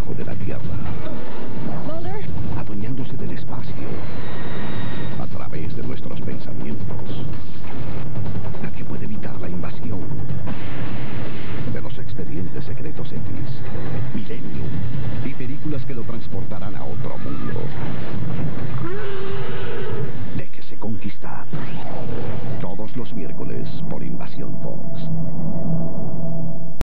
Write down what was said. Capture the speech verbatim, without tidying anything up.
debajo de la tierra, Mulder, adueñándose del espacio a través de nuestros pensamientos. La que puede evitar la invasión de los expedientes secretos X, Millennium y películas que lo transportarán a otro mundo.